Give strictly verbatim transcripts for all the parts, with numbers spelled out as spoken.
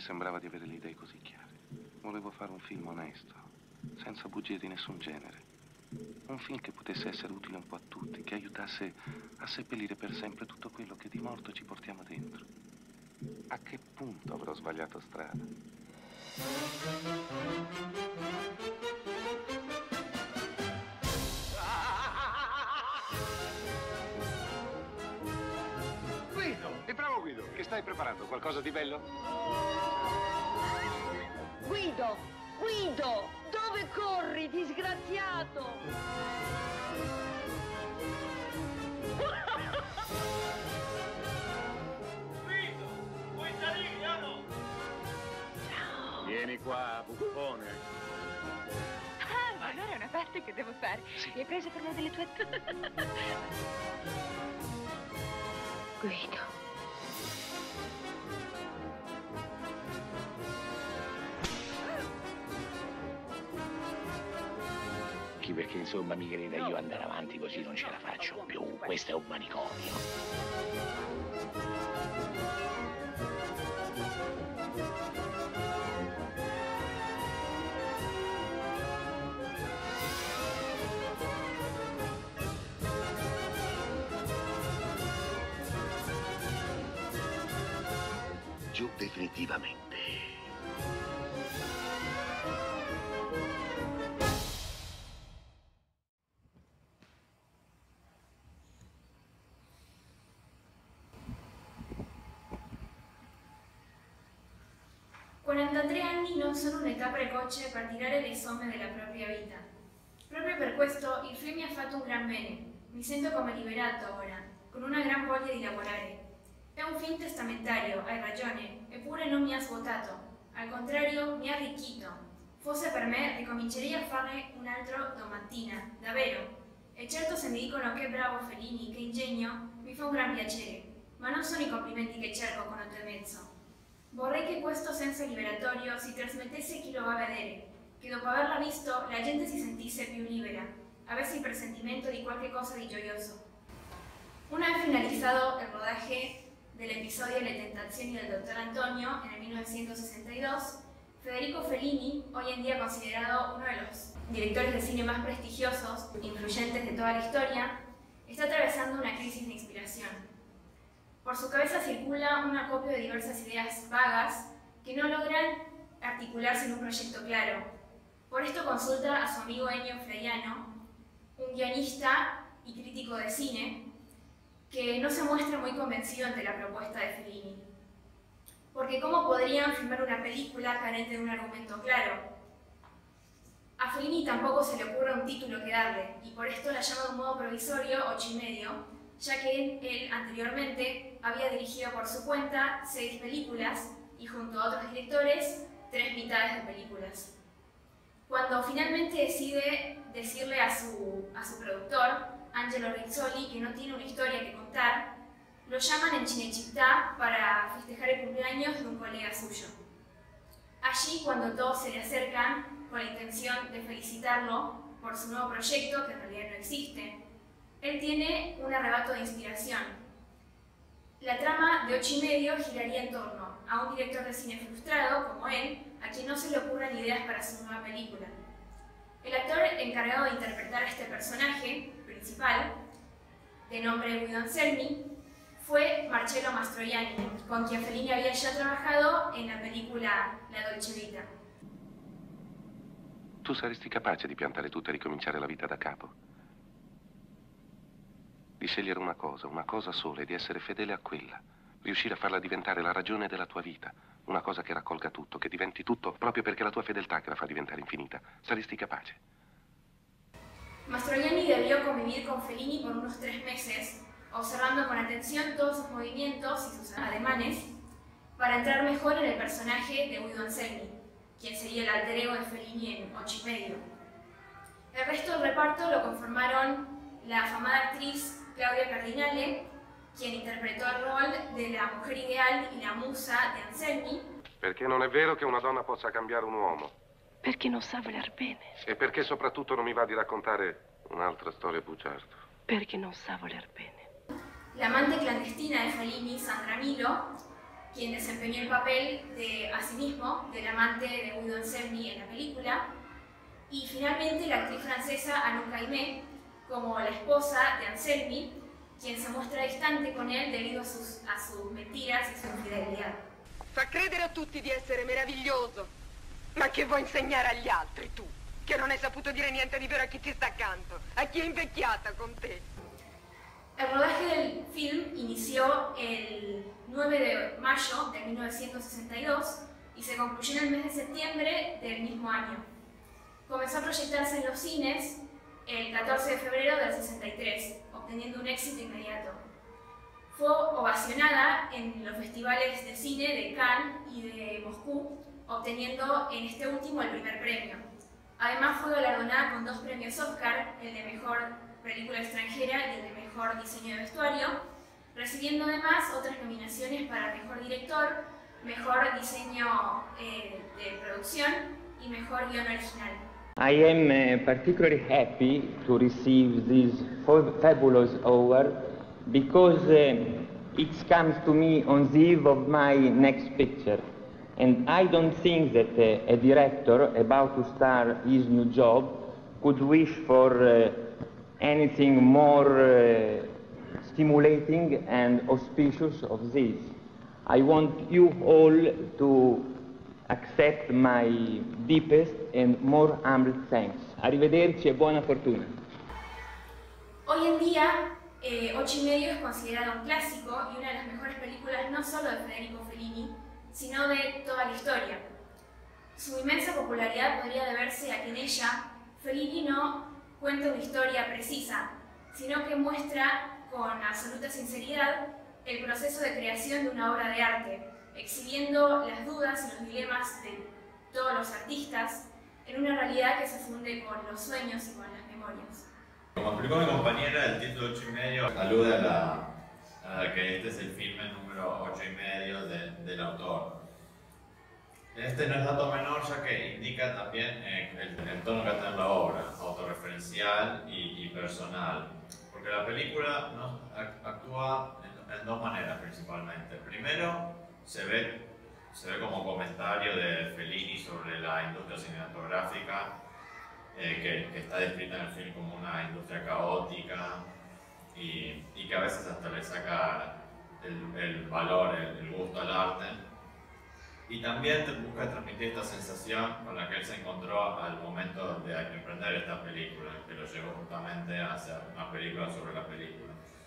sembrava di avere le idee così chiare. Volevo fare un film onesto, senza bugie di nessun genere. Un film che potesse essere utile un po' a tutti, che aiutasse a seppellire per sempre tutto quello che di morto ci portiamo dentro. A che punto avrò sbagliato strada? Guido! E bravo Guido, che stai preparando? Qualcosa di bello? Guido! Guido! Dove corri, disgraziato? Guido! Vuoi salire o no? Ciao! Vieni qua, buffone. Ah, ma allora è una parte che devo fare. Sì. Mi hai preso per una delle tue... Guido. Perché insomma mi creda, io andare avanti così non ce la faccio più. Questo è un manicomio. Giù definitivamente. quarantatré anni non sono un'età precoce per tirare le somme della propria vita. Proprio per questo il film mi ha fatto un gran bene. Mi sento come liberato ora, con una gran voglia di lavorare. È un film testamentario, hai ragione, eppure non mi ha svuotato. Al contrario, mi ha arricchito. Fosse per me, ricomincerei a fare un altro domattina, davvero. E certo se mi dicono che bravo Fellini, che ingegno, mi fa un gran piacere. Ma non sono i complimenti che cerco con otto e mezzo. Vorrei che questo senso liberatorio si trasmettesse a chi lo va a vedere, che dopo averla visto la gente si sentisse più libera, avesse il presentimento di qualche cosa di gioioso. Una vez finalizado el rodaje del episodio Le tentazioni del dottor Antonio en el mil novecientos sesenta y dos, Federico Fellini, hoy en día considerado uno de los directores de cine más prestigiosos e influyentes de toda la historia, está atravesando una crisis de inspiración. Por su cabeza circula un acopio de diversas ideas vagas que no logran articularse en un proyecto claro. Por esto consulta a su amigo Ennio Flaiano, un guionista y crítico de cine, que no se muestra muy convencido ante la propuesta de Fellini. Porque ¿cómo podrían filmar una película carente de un argumento claro? A Fellini tampoco se le ocurre un título que darle, y por esto la llama de un modo provisorio ocho y medio, ya que él anteriormente había dirigido por su cuenta seis películas y junto a otros directores tres mitades de películas. Cuando finalmente decide decirle a su, a su productor, Angelo Rizzoli, que no tiene una historia que contar, lo llaman en Cinecittà para festejar el cumpleaños de un colega suyo. Allí, cuando todos se le acercan con la intención de felicitarlo por su nuevo proyecto, que en realidad no existe, él tiene un arrebato de inspiración. La trama de ocho y medio giraría en torno a un director de cine frustrado, como él, a quien no se le ocurran ideas para su nueva película. El actor encargado de interpretar a este personaje principal, de nombre Guido Anselmi, fue Marcello Mastroianni, con quien Fellini había ya trabajado en la película La Dolce Vita. Tu saresti capace di piantare tutto e ricominciare la vita da capo? Di scegliere una cosa, una cosa sola e di essere fedele a quella. Riuscire a farla diventare la ragione della tua vita. Una cosa che raccolga tutto, che diventi tutto proprio perché è la tua fedeltà che la fa diventare infinita. Saresti capace? Mastroianni debió convivir con Fellini por unos tres meses, observando con atención todos sus movimientos y sus ademanes, para entrar mejor en el personaje de Guido Anselmi, quien sería el alter ego de Fellini en ocho y medio. El resto del reparto lo conformaron la afamada actriz Claudia Cardinale, quien interpretó el rol de la mujer ideal y la musa de Anselmi. Perché non è vero che una donna possa cambiare un uomo. Perché non sa voler bene. E perché soprattutto non mi va di raccontare un'altra storia bugiarda. Perché non sa voler bene. La amante clandestina de Fellini, Sandra Milo, quien desempeñó el papel de, a sí mismo, del amante de Guido Anselmi en la película, y finalmente la actriz francesa Anouk Aimée como la esposa de Anselmi, quien se muestra distante con él debido a sus, a sus mentiras y su infidelidad. Fa credere a tutti di essere meraviglioso, ma che vuoi insegnare agli altri tu, che non hai saputo dire niente di vero a chi ti sta accanto, a chi è invecchiata con te? El rodaje del film inició el nueve de mayo de mil novecientos sesenta y dos y se concluyó en el mes de septiembre del mismo año. Comenzó a proyectarse en los cines el catorce de febrero del sesenta y tres, obteniendo un éxito inmediato. Fue ovacionada en los festivales de cine de Cannes y de Moscú, obteniendo en este último el primer premio. Además fue galardonada con dos premios Oscar, el de Mejor Película Extranjera y el de Mejor Diseño de Vestuario, recibiendo además otras nominaciones para Mejor Director, Mejor Diseño eh, de Producción y Mejor Guión Original. I am uh, particularly happy to receive this fabulous award because uh, it comes to me on the eve of my next picture. And I don't think that uh, a director about to start his new job could wish for uh, anything more uh, stimulating and auspicious of this. I want you all to accept my deepest and more humble thanks. Arrivederci e buona fortuna. Hoy en día, eh, Ocho y medio es considerado un clásico y una de las mejores películas no solo de Federico Fellini, sino de toda la historia. Su inmensa popularidad podría deberse a que en ella Fellini no cuenta una historia precisa, sino que muestra con absoluta sinceridad el proceso de creación de una obra de arte, exhibiendo las dudas y los dilemas de todos los artistas en una realidad que se funde con los sueños y con las memorias. Como explicó mi compañera, el título ocho y medio alude a, la, a que este es el filme número ocho y medio de, del autor. Este no es dato menor, ya que indica también eh, el, el tono que está en la obra, autorreferencial y, y personal. Porque la película ¿no? actúa en, en dos maneras principalmente. Primero, se ve, se ve como comentario de Fellini sobre la industria cinematográfica, eh, que, que está descrita en el film como una industria caótica y, y que a veces hasta le saca el, el valor, el, el gusto al arte. Y también busca transmitir esta sensación con la que él se encontró al momento de emprender esta película, que lo llevó justamente a hacer una película sobre la película.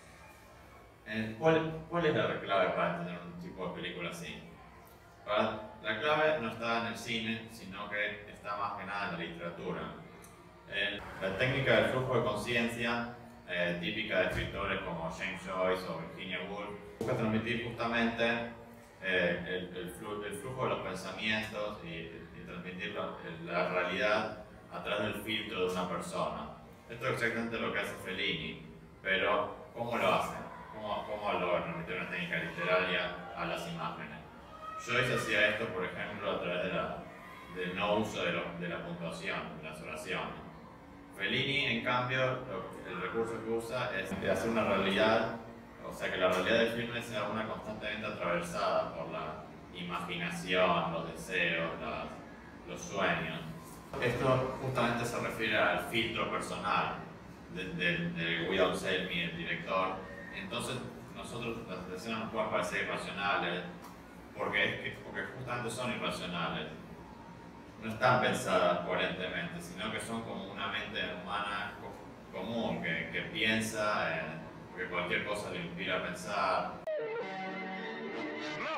¿Cuál, ¿Cuál es la clave para entender un tipo de película así? Para, la clave no está en el cine, sino que está más que nada en la literatura. En la técnica del flujo de conciencia, eh, típica de escritores como James Joyce o Virginia Woolf, busca transmitir justamente eh, el, el, flu, el flujo de los pensamientos y, y transmitir la, la realidad a través del filtro de una persona. Esto es exactamente lo que hace Fellini, pero ¿cómo lo hace? ¿Cómo, cómo logra transmitir una técnica literaria a las imágenes? Joyce hacía esto, por ejemplo, a través de la, del no uso de, lo, de la puntuación, de las oraciones. Fellini, en cambio, lo, el recurso que usa es de hacer una realidad, o sea, que la realidad del filme sea una constantemente atravesada por la imaginación, los deseos, las, los sueños. Esto justamente se refiere al filtro personal de, de, de Guido Anselmi, el director. Entonces, nosotros las escenas nos pueden parecer irracionales, porque, es que, porque justamente son irracionales. No están pensadas coherentemente, sino que son como una mente humana co común, que, que piensa, eh, que cualquier cosa le inspira a pensar. No!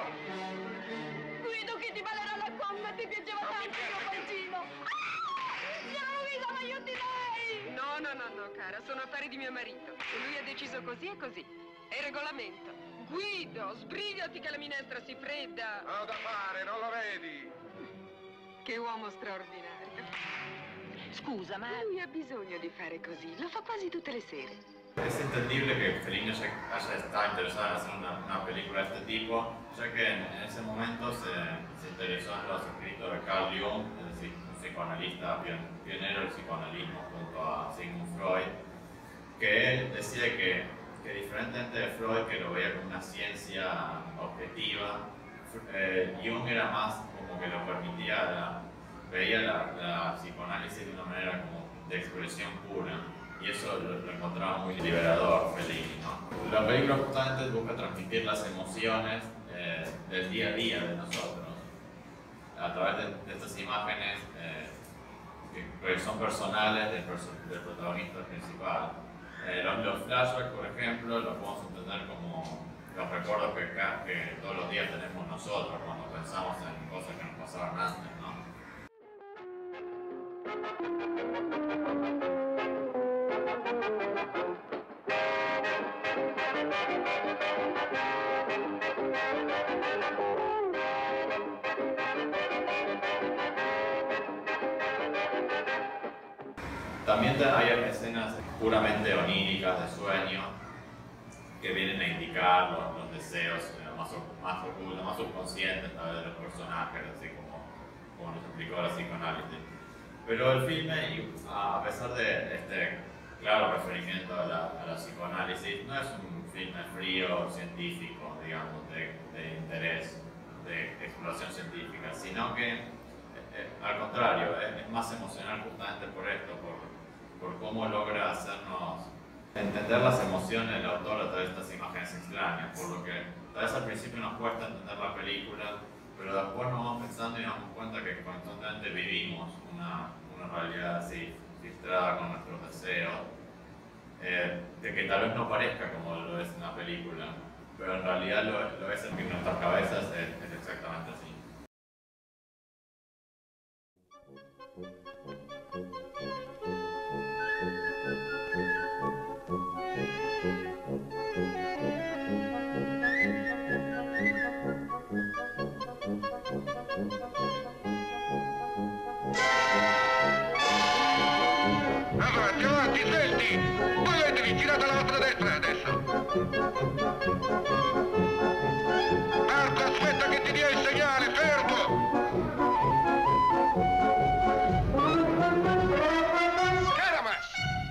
Guido, che ti balerà la gomma, ti piaceva tanto il mio paesino! Ah! Siamo Guido, ma aiuti lei! No, no, no, no, cara, sono affari di mio marito. E lui ha deciso così e così. È il regolamento. Guido, sbrigati che la minestra si fredda! Ho da fare, non lo vedi? Che uomo straordinario. Scusa, ma... Lui ha bisogno di fare così, lo fa quasi tutte le sere. Es entendible que Fellini haya, haya estado interesado en hacer una, una película de este tipo, ya que en, en ese momento se, se interesó en los escritos de Carl Jung, es decir, un psicoanalista pionero del psicoanalismo junto a Sigmund Freud, que él decía que, que diferentemente de Freud, que lo veía como una ciencia objetiva, eh, Jung era más como que lo permitía, la, veía la, la psicoanálisis de una manera como de expresión pura, y eso lo, lo encontraba muy liberador, Fellini, ¿no? La película justamente busca transmitir las emociones eh, del día a día de nosotros a través de, de estas imágenes eh, que, que son personales del, perso del protagonista principal. Eh, los, los flashbacks, por ejemplo, los podemos entender como los recuerdos que, que todos los días tenemos nosotros cuando pensamos en cosas que nos pasaron antes, ¿no? También hay escenas puramente oníricas de sueño que vienen a indicar los, los deseos más, más ocultos, más subconscientes tal vez de los personajes, así como, como nos explicó la psicoanálisis. Pero el filme, a pesar de este claro referimiento a la, a la psicoanálisis, no es un filme frío científico, digamos, de, de interés, de exploración científica, sino que eh, al contrario, es, es más emocional justamente por esto, por, por cómo logra hacernos entender las emociones del autor a través de estas imágenes extrañas, por lo que tal vez al principio nos cuesta entender la película, pero después nos vamos pensando y nos damos cuenta que constantemente vivimos una, una realidad así, filtrada con nuestros deseos, eh, de que tal vez no parezca como lo es en la película, pero en realidad lo, lo es en nuestras cabezas, es, es exactamente así. Avanti, avanti, senti! Muovetevi, girate alla vostra destra adesso! Marco, aspetta che ti dia il segnale, fermo! Scaramas!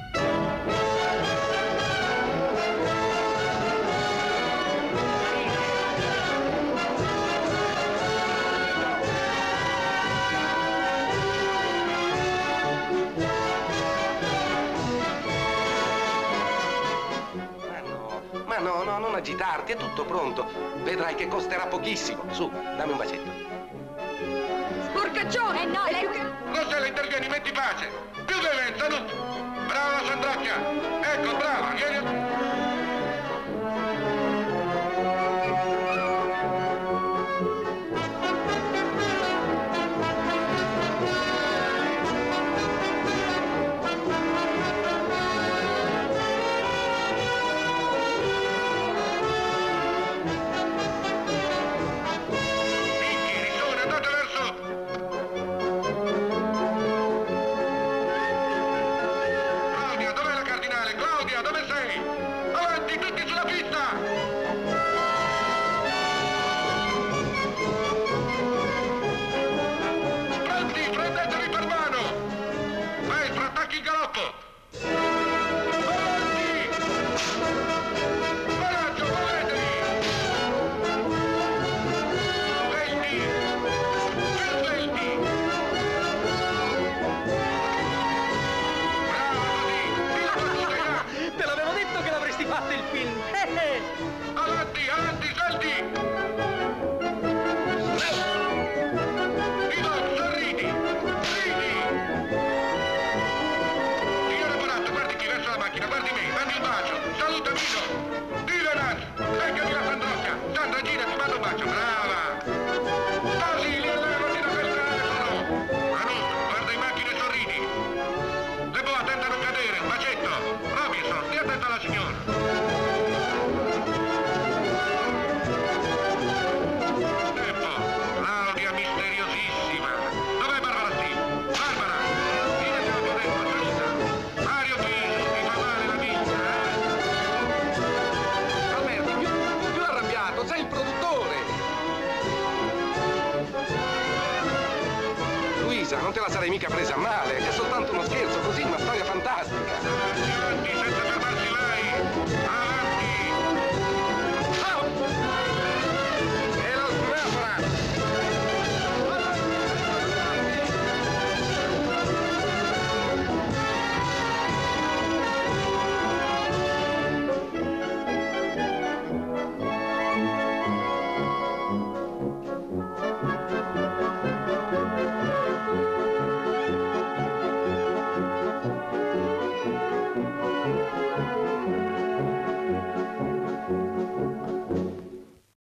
Ma no, no, non agitarti, è tutto pronto. Vedrai che costerà pochissimo. Su, dammi un bacetto. Sporcaccione! Eh no, lei... Rossella, intervieni, metti pace! Più violenza, non... Brava, Sandracchia! Ecco, brava, vieni... Non te la sarei mica presa a male, è soltanto uno scherzo, così, una storia fantastica.